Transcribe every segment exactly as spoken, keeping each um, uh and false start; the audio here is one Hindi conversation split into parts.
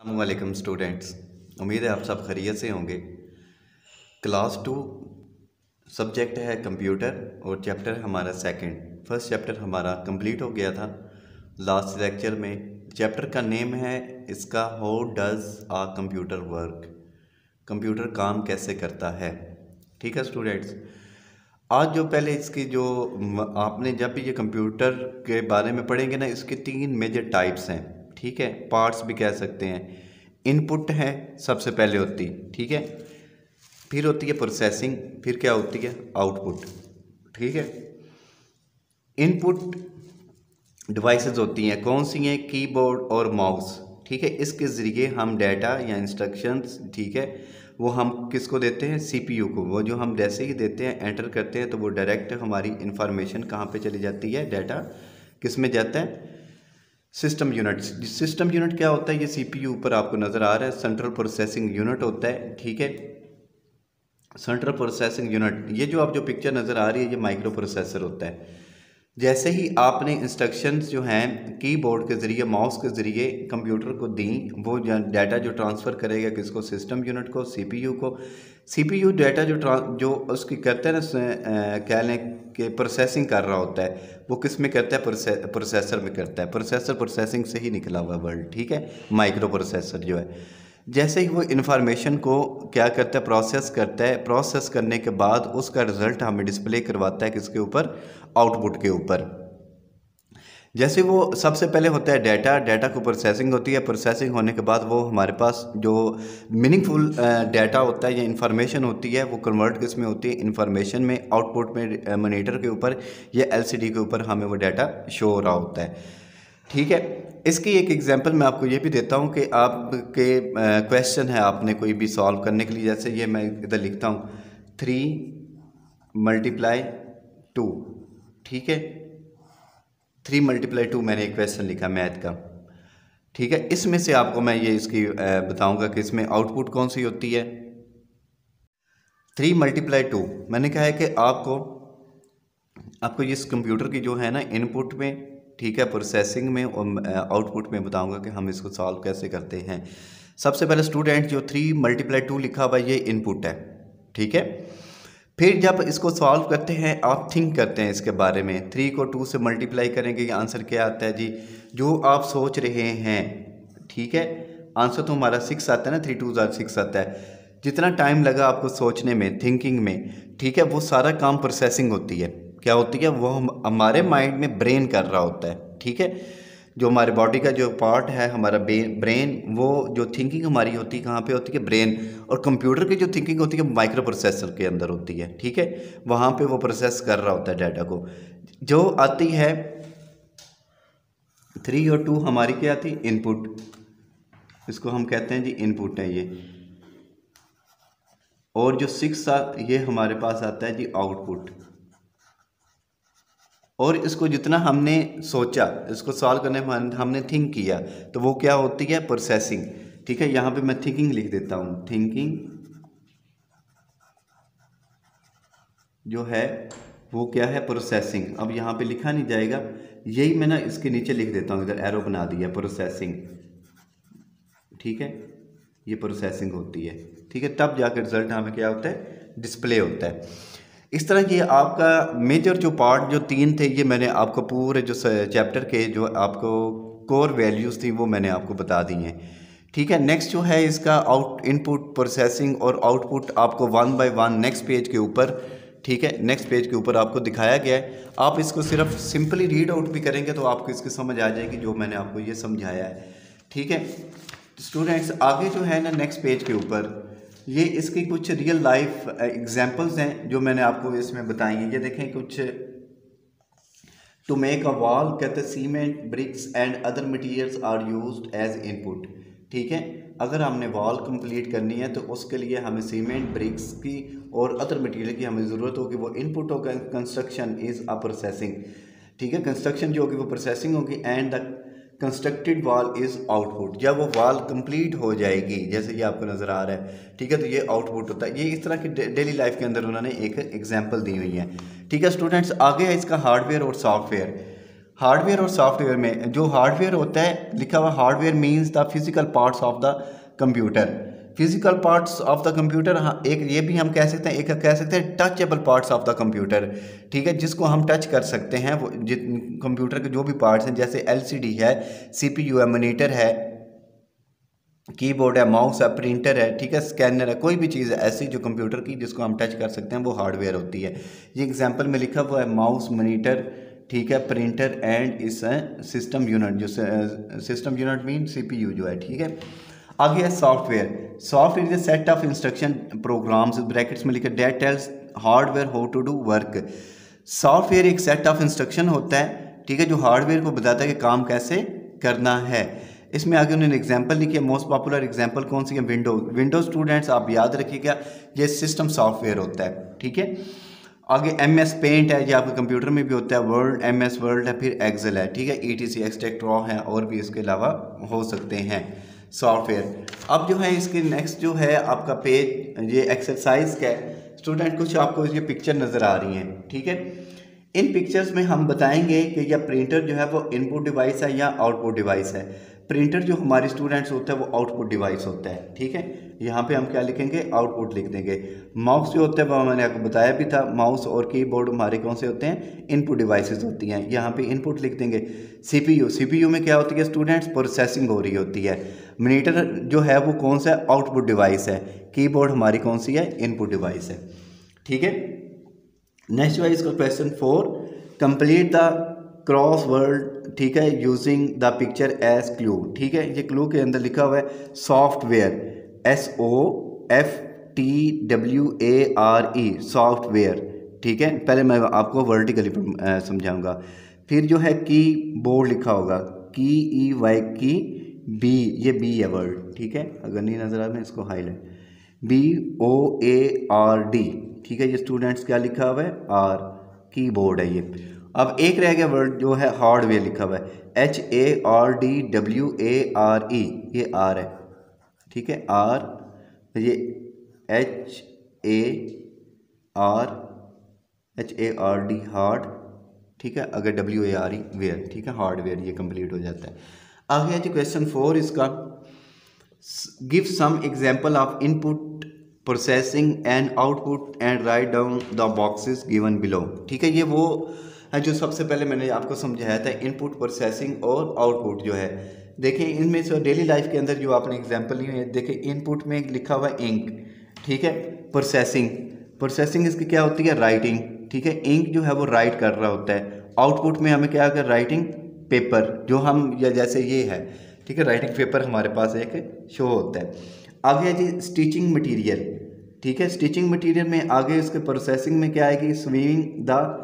अस्सलामुअलैकुम स्टूडेंट्स। उम्मीद है आप सब खैरियत से होंगे। क्लास टू सब्जेक्ट है कंप्यूटर और चैप्टर हमारा सेकंड। फर्स्ट चैप्टर हमारा कंप्लीट हो गया था लास्ट लेक्चर में। चैप्टर का नेम है इसका how does a computer work, computer काम कैसे करता है। ठीक है स्टूडेंट्स, आज जो पहले इसकी जो आपने जब भी ये कंप्यूटर के बारे में पढ़ेंगे ना, इसके तीन मेजर टाइप्स हैं। ठीक है, पार्ट्स भी कह सकते हैं। इनपुट है सबसे पहले होती, ठीक है, फिर होती है प्रोसेसिंग, फिर क्या होती है आउटपुट। ठीक है, इनपुट डिवाइसेस होती हैं, कौन सी हैं? कीबोर्ड और माउस। ठीक है, इसके ज़रिए हम डाटा या इंस्ट्रक्शंस, ठीक है, वो हम किसको देते हैं? सीपीयू को। वो जो हम जैसे ही देते हैं, एंटर करते हैं, तो वो डायरेक्ट हमारी इंफॉर्मेशन कहाँ पे चली जाती है? डाटा किस में जाता है? System unit. सिस्टम यूनिट क्या होता है? ये सीपीयू ऊपर आपको नज़र आ रहा है, सेंट्रल प्रोसेसिंग यूनिट होता है। ठीक है, सेंट्रल प्रोसेसिंग यूनिट, ये जो आप जो पिक्चर नज़र आ रही है, ये माइक्रो प्रोसेसर होता है। जैसे ही आपने इंस्ट्रक्शंस जो हैं कीबोर्ड के ज़रिए, माउस के ज़रिए कंप्यूटर को दी, वो डाटा जो ट्रांसफ़र करेगा किसको? सिस्टम यूनिट को, सीपीयू को। सीपीयू डाटा जो जो उसकी करता है ना, कह लें कि प्रोसेसिंग कर रहा होता है, वो किस में करता है? प्रोसे, प्रोसेसर में करता है। प्रोसेसर प्रोसेसिंग से ही निकला हुआ वर्ड। ठीक है, माइक्रो प्रोसेसर जो है, जैसे ही वो इन्फॉर्मेशन को क्या करता है? प्रोसेस करता है। प्रोसेस करने के बाद उसका रिज़ल्ट हमें डिस्प्ले करवाता है किसके ऊपर? आउटपुट के ऊपर। जैसे वो सबसे पहले होता है डाटा, डाटा को प्रोसेसिंग होती है। प्रोसेसिंग होने के बाद वो हमारे पास जो मीनिंगफुल डाटा होता है या इंफॉर्मेशन होती है, वो कन्वर्ट किस में होती है? इंफॉर्मेशन में। आउटपुट में मॉनिटर के ऊपर या एलसीडी के ऊपर हमें वो डाटा शो हो रहा होता है। ठीक है, इसकी एक एग्जांपल मैं आपको ये भी देता हूँ कि आपके क्वेश्चन है, आपने कोई भी सॉल्व करने के लिए, जैसे ये मैं इधर लिखता हूँ थ्री मल्टीप्लाई टू। ठीक है, थ्री मल्टीप्लाई टू मैंने एक क्वेश्चन लिखा मैथ का। ठीक है, इसमें से आपको मैं ये इसकी बताऊंगा कि इसमें आउटपुट कौन सी होती है। थ्री मल्टीप्लाई टू मैंने कहा है कि आपको आपको इस कंप्यूटर की जो है ना इनपुट में, ठीक है, प्रोसेसिंग में और आउटपुट में बताऊंगा कि हम इसको सॉल्व कैसे करते हैं। सबसे पहले स्टूडेंट, जो थ्री मल्टीप्लाई टू लिखा हुआ ये इनपुट है। ठीक है, फिर जब इसको सॉल्व करते हैं, आप थिंक करते हैं इसके बारे में। थ्री को टू से मल्टीप्लाई करेंगे, ये आंसर क्या आता है जी? जो आप सोच रहे हैं, ठीक है, आंसर तो हमारा सिक्स आता है ना, थ्री टू ज़ार सिक्स आता है। जितना टाइम लगा आपको सोचने में, थिंकिंग में, ठीक है, वो सारा काम प्रोसेसिंग होती है। क्या होती है? वो हम हमारे माइंड में ब्रेन कर रहा होता है। ठीक है, जो हमारे बॉडी का जो पार्ट है हमारा ब्रेन, वो जो थिंकिंग हमारी होती है कहाँ पे होती है? ब्रेन। और कंप्यूटर की जो थिंकिंग होती है माइक्रो प्रोसेसर के अंदर होती है। ठीक है, वहाँ पे वो प्रोसेस कर रहा होता है डाटा को। जो आती है थ्री और टू हमारी क्या आती? इनपुट। इसको हम कहते हैं जी इनपुट है ये। और जो सिक्स ये हमारे पास आता है जी आउटपुट। और इसको जितना हमने सोचा, इसको सॉल्व करने में हमने थिंक किया, तो वो क्या होती है? प्रोसेसिंग। ठीक है, यहाँ पे मैं थिंकिंग लिख देता हूँ। थिंकिंग जो है वो क्या है? प्रोसेसिंग। अब यहाँ पे लिखा नहीं जाएगा, यही मैं ना इसके नीचे लिख देता हूँ, इधर एरो बना दिया, प्रोसेसिंग। ठीक है, ये प्रोसेसिंग होती है। ठीक है, तब जाकर रिजल्ट हमें क्या होता है? डिस्प्ले होता है। इस तरह ये आपका मेजर जो पार्ट जो तीन थे, ये मैंने आपको पूरे जो चैप्टर के जो आपको कोर वैल्यूज़ थी वो मैंने आपको बता दी हैं। ठीक है, नेक्स्ट जो है इसका आउट इनपुट, प्रोसेसिंग और आउटपुट आपको one by one next page के ऊपर, ठीक है, नेक्स्ट पेज के ऊपर आपको दिखाया गया है। आप इसको सिर्फ सिंपली रीड आउट भी करेंगे तो आपको इसकी समझ आ जाएगी जो मैंने आपको ये समझाया है। ठीक है स्टूडेंट्स, आगे जो है ना नेक्स्ट पेज के ऊपर ये इसकी कुछ रियल लाइफ एग्जांपल्स हैं जो मैंने आपको इसमें बताई हैं। ये देखें, कुछ टू मेक अ वॉल, कहते हैं cement, bricks and other materials are used as input. ठीक है, अगर हमने वॉल कंप्लीट करनी है तो उसके लिए हमें सीमेंट, ब्रिक्स की और अदर मटेरियल की हमें ज़रूरत होगी, वो इनपुट होगा। Construction is a processing. ठीक है, कंस्ट्रक्शन जो होगी वो प्रोसेसिंग होगी। And the constructed wall is output. जब वो वॉल कंप्लीट हो जाएगी, जैसे ये आपको नज़र आ रहा है, ठीक है, तो ये आउटपुट होता है। ये इस तरह की डेली लाइफ के अंदर उन्होंने एक एग्जांपल दी हुई है। ठीक है स्टूडेंट्स, आगे है इसका हार्डवेयर और सॉफ्टवेयर। हार्डवेयर और सॉफ्टवेयर में जो हार्डवेयर होता है लिखा हुआ hardware means the physical parts of the computer. Physical parts of the computer, हाँ एक ये भी हम कह सकते हैं, एक कह सकते हैं touchable parts of the computer, ठीक है, जिसको हम टच कर सकते हैं। वो कंप्यूटर के जो भी पार्ट्स हैं जैसे एलसीडी है, सीपीयू है, मॉनिटर है, कीबोर्ड है, माउस है, प्रिंटर है, ठीक है, स्कैनर है, कोई भी चीज़ है ऐसी जो कंप्यूटर की जिसको हम टच कर सकते हैं वो हार्डवेयर होती है। ये एग्जांपल में लिखा हुआ है माउस, मॉनिटर, ठीक है, प्रिंटर एंड इस सिस्टम यूनिट, जो सिस्टम यूनिट मीन सीपीयू जो है, ठीक है। आगे है software. Software is a set of instruction programs brackets में लिखा that tells hardware how to do work. Software एक सेट ऑफ इंस्ट्रक्शन होता है, ठीक है, जो हार्डवेयर को बताता है कि काम कैसे करना है। इसमें आगे उन्होंने एग्जांपल लिखी है। मोस्ट पॉपुलर एग्जांपल कौन सी है? विंडोज। विंडोज स्टूडेंट्स आप याद रखिएगा ये सिस्टम सॉफ्टवेयर होता है, ठीक है। आगे एम एस पेंट है, ये आपके कंप्यूटर में भी होता है। वर्ड, एम एस वर्ड है, फिर एक्सेल है, ठीक है। ई टी सी, एक्सट्रैक्ट है, और भी इसके अलावा हो सकते हैं सॉफ्टवेयर। अब जो है इसके नेक्स्ट जो है आपका पेज, ये एक्सरसाइज का है स्टूडेंट। कुछ आपको ये पिक्चर नज़र आ रही हैं, ठीक है। इन पिक्चर्स में हम बताएंगे कि यह प्रिंटर जो है वो इनपुट डिवाइस है या आउटपुट डिवाइस है। प्रिंटर जो हमारे स्टूडेंट्स होता है वो आउटपुट डिवाइस होता है, ठीक है। यहाँ पे हम क्या लिखेंगे? आउटपुट लिख देंगे। माउस जो होता है वो मैंने आपको बताया भी था, माउस और कीबोर्ड हमारे कौन से होते हैं? इनपुट डिवाइसेस होती हैं। यहाँ पे इनपुट लिख देंगे। सीपीयू, सीपीयू में क्या होती है स्टूडेंट्स? प्रोसेसिंग हो रही होती है। मॉनिटर जो है वो कौन सा आउटपुट डिवाइस है। कीबोर्ड हमारी कौन सी है? इनपुट डिवाइस है, ठीक है। नेक्स्ट जो है इसका question four, complete the crossword, ठीक है, using the picture as clue, ठीक है। ये क्लू के अंदर लिखा हुआ है software, S O F T W A R E, software, ठीक है। पहले मैं आपको वर्टिकली समझाऊंगा। फिर जो है की बोर्ड लिखा होगा, key E Y key B, ये बी है वर्ड, ठीक है। अगर नहीं नजर आ रहा है इसको highlight, B O A R D, ठीक है। ये स्टूडेंट्स क्या लिखा हुआ है? आर, कीबोर्ड है ये। अब एक रह गया वर्ड जो है हार्डवेयर लिखा हुआ है, H A R D W A R E, ये आर है, ठीक है, आर, ये H A R, H A R D hard, ठीक है। अगर W A R E ware, ठीक है, हार्डवेयर, ये कंप्लीट हो जाता है। आगे है जी क्वेश्चन फोर इसका, give some example of input processing and output and write down the boxes given below, ठीक है। ये वो है जो सबसे पहले मैंने आपको समझाया था, इनपुट प्रोसेसिंग और आउटपुट जो है। देखिए इनमें से डेली लाइफ के अंदर जो आपने एग्जांपल ली है, देखिए इनपुट में लिखा हुआ इंक, ठीक है। प्रोसेसिंग, प्रोसेसिंग इसकी क्या होती है? राइटिंग, ठीक है। इंक जो है वो राइट कर रहा होता है। आउटपुट में हमें क्या कर, राइटिंग पेपर, जो हम या जैसे ये है, ठीक है, राइटिंग पेपर हमारे पास एक शो होता है। आगे है जी स्टिचिंग मटीरियल, ठीक है। स्टिचिंग मटीरियल में आगे इसके प्रोसेसिंग में क्या आएगी? स्वीविंग द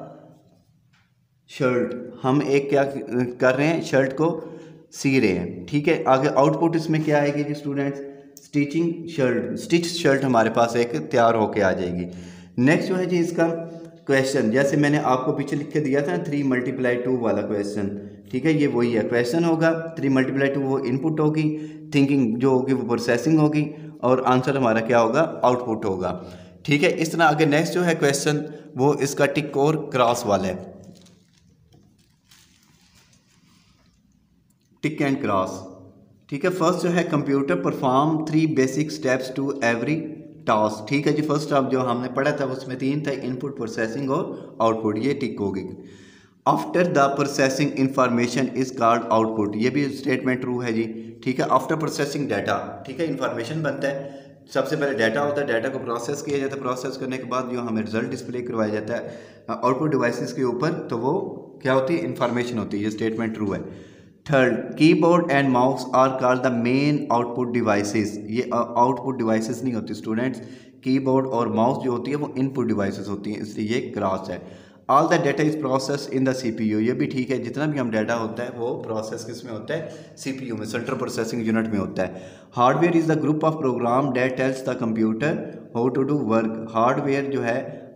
शर्ट, हम एक क्या कर रहे हैं? शर्ट को सी रहे हैं, ठीक है। आगे आउटपुट इसमें क्या आएगी जी students? Stitching shirt, stitch shirt हमारे पास एक तैयार होके आ जाएगी। नेक्स्ट जो है जी इसका क्वेश्चन, जैसे मैंने आपको पीछे लिख के दिया था ना थ्री मल्टीप्लाई टू वाला क्वेश्चन, ठीक है, ये वही है। क्वेश्चन होगा थ्री मल्टीप्लाई टू, वो इनपुट होगी, थिंकिंग जो होगी वो प्रोसेसिंग होगी, और आंसर हमारा क्या होगा? आउटपुट होगा, ठीक है। इस तरह आगे नेक्स्ट जो है क्वेश्चन वो इसका टिक और क्रॉस वाला है, टिक एंड क्रॉस, ठीक है। फर्स्ट जो है computer perform three basic steps to every task, ठीक है जी। फर्स्ट आप जो हमने पढ़ा था उसमें तीन था, इनपुट, प्रोसेसिंग और आउटपुट, ये टिक होगी। After the processing information is called output, ये भी स्टेटमेंट ट्रू है जी, ठीक है। आफ्टर प्रोसेसिंग डाटा, ठीक है, इंफॉर्मेशन बनता है, सबसे पहले डाटा होता है, डाटा को प्रोसेस किया जाता है, प्रोसेस करने के बाद जो हमें रिजल्ट डिस्प्ले करवाया जाता है आउटपुट डिवाइसेस के ऊपर, तो वो क्या होती है? इंफॉर्मेशन होती है, ये स्टेटमेंट ट्रू है। Third, keyboard and mouse are called the main output devices, ये आउटपुट डिवाइसेस नहीं होती स्टूडेंट्स, कीबोर्ड और माउस जो होती है वो इनपुट डिवाइसेस होती हैं, इसलिए ये क्रॉस है। All the data is process in the CPU, ये भी ठीक है, जितना भी हम डाटा होता है वो प्रोसेस किस में होता है? सीपीयू में, सेंट्रल प्रोसेसिंग यूनिट में होता है। Hardware is the group of program that tells the computer how to do work, hardware जो है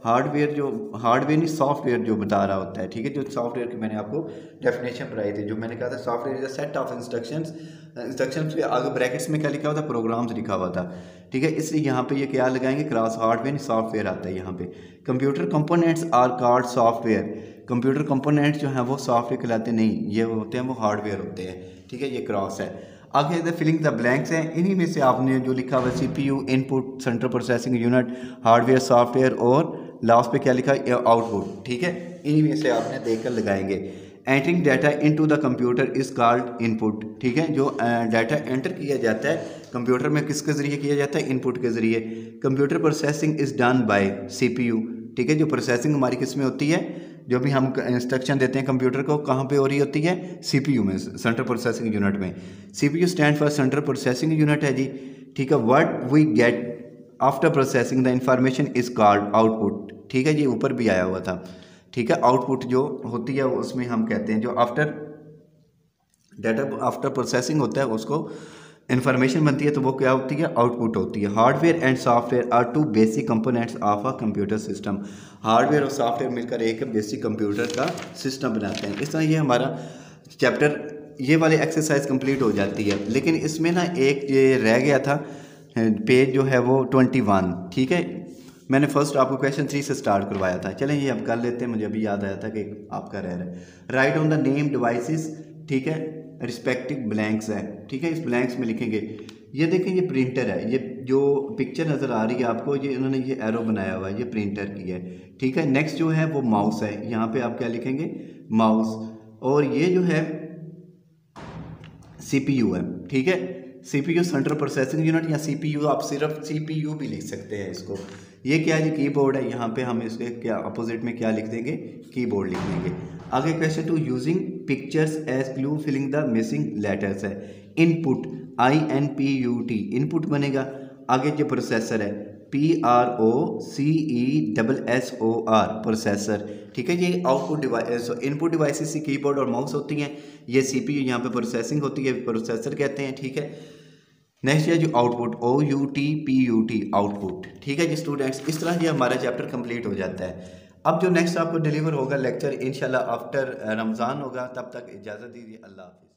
हार्डवेयर जो हार्डवेयर नहीं सॉफ्टवेयर जो बता रहा होता है, ठीक है। जो सॉफ्टवेयर की मैंने आपको डेफिनेशन बताई थी, जो मैंने कहा था software is a set of instructions, instructions के आगे ब्रैकेट्स में क्या लिखा हुआ था, प्रोग्राम्स लिखा हुआ था, ठीक है। इसलिए यहाँ पे ये क्या लगाएंगे, क्रॉस हार्डवेयर सॉफ्टवेयर आता है यहाँ पे। Computer components are called software, computer components जो हैं वो सॉफ्टवेयर कहलाते नहीं, ये होते हैं वो हार्डवेयर होते हैं, ठीक है। ये क्रॉस है। आगे द फिलिंग द ब्लैंक्स हैं, इन्हीं में से आपने जो लिखा हुआ C P U, input, central processing unit, hardware, software और लास्ट पे क्या लिखा है, आउटपुट, ठीक है। इन्हीं में से आपने देखकर लगाएंगे। Entering data into the computer is called input, ठीक है। जो डाटा एंटर किया जाता है कंप्यूटर में किसके ज़रिए किया जाता है, इनपुट के ज़रिए। Computer processing is done by C P U, ठीक है। जो प्रोसेसिंग हमारी किस में होती है, जो भी हम इंस्ट्रक्शन देते हैं कंप्यूटर को, कहाँ पे हो रही होती है, सीपीयू में, सेंट्रल प्रोसेसिंग यूनिट में। CPU stand for central processing unit है जी, ठीक है। What we get after processing the information is called output, ठीक है जी, ऊपर भी आया हुआ था, ठीक है। आउटपुट जो होती है उसमें हम कहते हैं जो आफ्टर डाटा आफ्टर प्रोसेसिंग होता है उसको इन्फॉर्मेशन बनती है तो वो क्या होती है, आउटपुट होती है। Hardware and software are two basic components of a computer system, hardware और सॉफ्टवेयर मिलकर एक बेसिक कंप्यूटर का सिस्टम बनाते हैं। इस तरह ये हमारा चैप्टर, ये वाली एक्सरसाइज कंप्लीट हो जाती है। लेकिन इसमें ना एक ये रह गया था पेज जो है वो ट्वेंटी वन, ठीक है। मैंने फर्स्ट आपको क्वेश्चन थ्री से स्टार्ट करवाया था, चलें ये अब कर लेते हैं। मुझे अभी याद आया था कि आपका रह रहा है। Write on the name devices, ठीक है, रिस्पेक्टिव ब्लैंक्स है, ठीक है। इस ब्लैंक्स में लिखेंगे, ये देखें ये प्रिंटर है, ये जो पिक्चर नज़र आ रही है आपको, ये इन्होंने ये एरो बनाया हुआ है, ये प्रिंटर की है, ठीक है। नेक्स्ट जो है वो माउस है, यहाँ पे आप क्या लिखेंगे, माउस। और ये जो है सीपीयू है, ठीक है। सीपीयू सेंट्रल प्रोसेसिंग यूनिट, या सीपीयू आप सिर्फ सीपीयू भी लिख सकते हैं इसको। ये क्या है, कीबोर्ड है, यहाँ पे हम इसके क्या अपोजिट में क्या लिख देंगे, कीबोर्ड लिख देंगे। आगे question two, using pictures as clue filling the missing letters है। Input I N P U T, input बनेगा। आगे जो प्रोसेसर है, P R O C E double S O R, processor, ठीक है। ये output device, input devices keyboard और माउस होती हैं, ये सीपीयू यहाँ पे प्रोसेसिंग होती है, प्रोसेसर कहते हैं, ठीक है। नेक्स्ट है जो output, O U T P U T, output, ठीक है जी स्टूडेंट्स। इस तरह ये हमारा चैप्टर कंप्लीट हो जाता है। अब जो नेक्स्ट आपको डिलीवर होगा लेक्चर इंशाल्लाह आफ्टर रमज़ान होगा, तब तक इजाज़त दीजिए, अल्लाह हाफिज़।